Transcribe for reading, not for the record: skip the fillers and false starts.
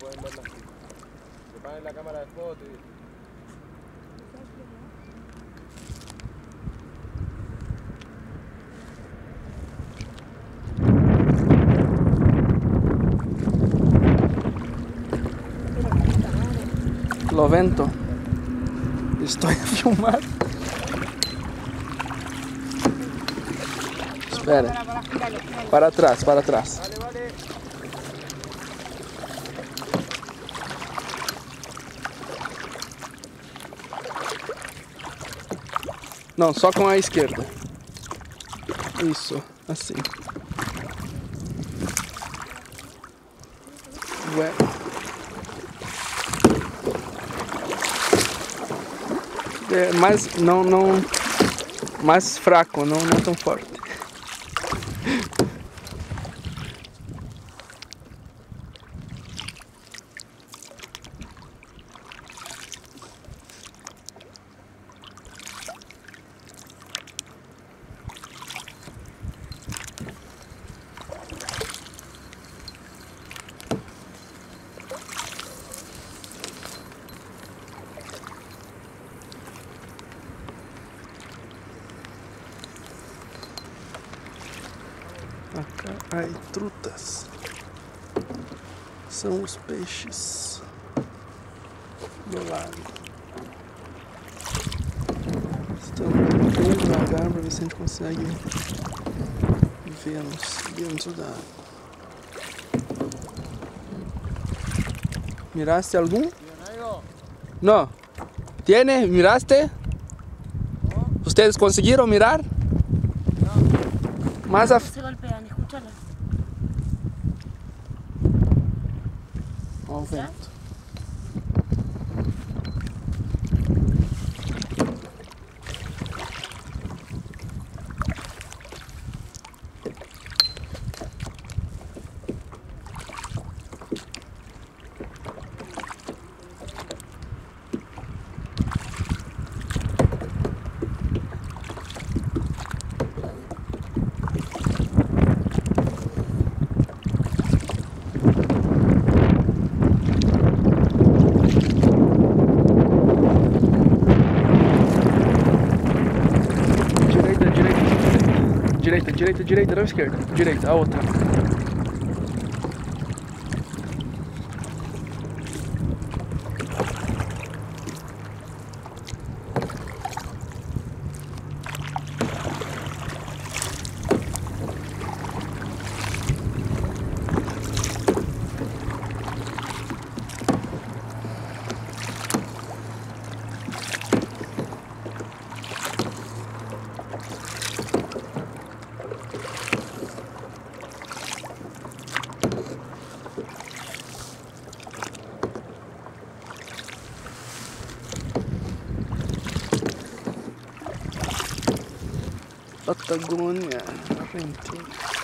pueden ver las cifras. Que paguen la cámara de foto y... Lo vento. Estoy a filmar. Espera. Para atrás, para atrás. Vale, vale. Não, só com a esquerda. Isso, assim. Ué. É, mas não, mais fraco, não tão forte. Acá há trutas. São os peixes do lago. Estamos bem devagar para ver se a gente consegue vê-los dentro da água. ¿Miraste algum? No. ¿Tiene? ¿Miraste? ¿Ustedes consiguieron mirar? Más Se golpean, escúchala. ao vento. Direita, não esquerda. Direita, a outra. Patagônia, Argentina.